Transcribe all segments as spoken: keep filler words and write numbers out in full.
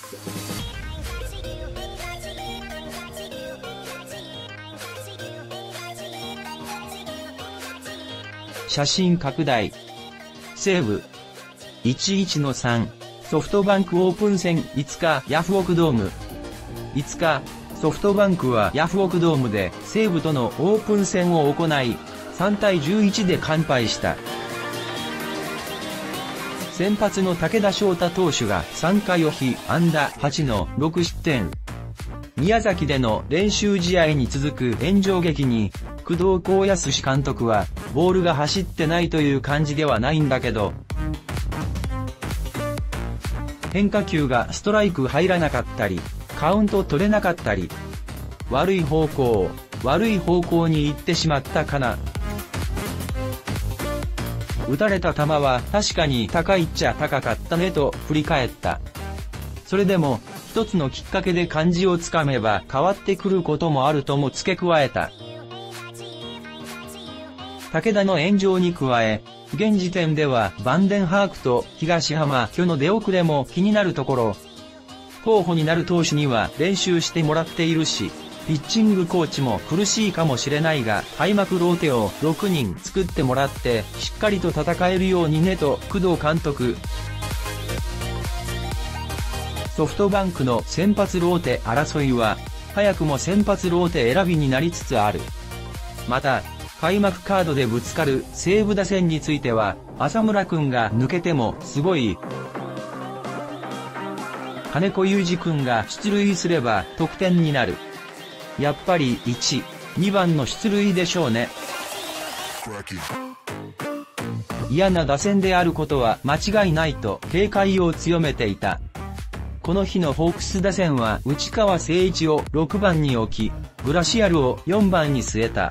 写真拡大。西武 いちいちのさん ソフトバンクオープン戦いつかヤフオクドーム。いつか、ソフトバンクはヤフオクドームで西武とのオープン戦を行い、さんたいじゅういちで完敗した。先発の武田翔太投手がさんかいを被安打はちのろくしってん。宮崎での練習試合に続く炎上劇に、工藤公康監督は、ボールが走ってないという感じではないんだけど、変化球がストライク入らなかったり、カウント取れなかったり、悪い方向、悪い方向に行ってしまったかな。打たれた球は確かに高いっちゃ高かったねと振り返った。それでも、一つのきっかけで感じをつかめば変わってくることもあるとも付け加えた。武田の炎上に加え、現時点ではバンデンハークと東浜巨の出遅れも気になるところ。候補になる投手には練習してもらっているし、ピッチングコーチも苦しいかもしれないが、開幕ローテをろくにん作ってもらって、しっかりと戦えるようにねと工藤監督。ソフトバンクの先発ローテ争いは、早くも先発ローテ選びになりつつある。また、開幕カードでぶつかる西武打線については、浅村くんが抜けてもすごい。金子祐二くんが出塁すれば得点になる。やっぱりいち、にばんの出塁でしょうね。嫌な打線であることは間違いないと警戒を強めていた。この日のホークス打線は内川誠一をろくばんに置き、グラシアルをよんばんに据えた。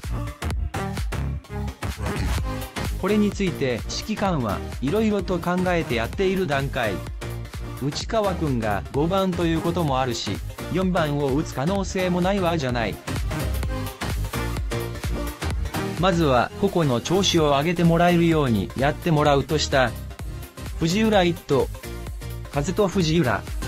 これについて指揮官はいろいろと考えてやっている段階。内川くんがごばんということもあるし、よんばんを打つ可能性もないわじゃない。まずは個々の調子を上げてもらえるようにやってもらうとした。藤浦一斗。風と藤浦。